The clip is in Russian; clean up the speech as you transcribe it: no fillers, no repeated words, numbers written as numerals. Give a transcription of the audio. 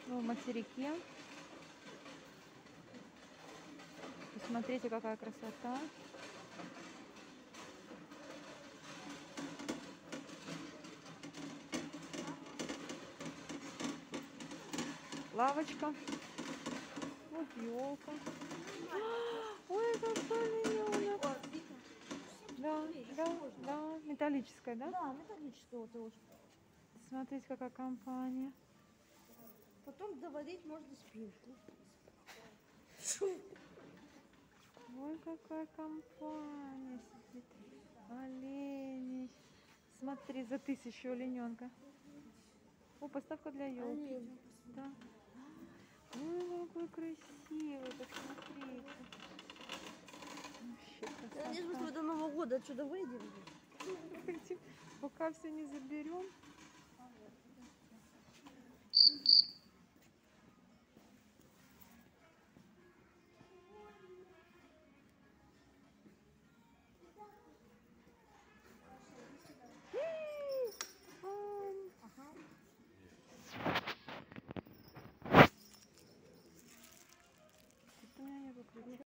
Ну, в материке. Посмотрите, какая красота. Лавочка. Вот елка. Ой, какой олененок. Да, да, да. Металлическая, да? Да, металлическая вот тоже. Смотрите, какая компания. Потом доварить можно спинку. Ой, какая компания сидит. Олени. Смотри, за 1000 олененка. О, поставка для елки. Да. Ой, какой красивый, посмотрите. Вообще Я не красота. смысле, до Нового года отсюда выйдем. Пока все не заберем.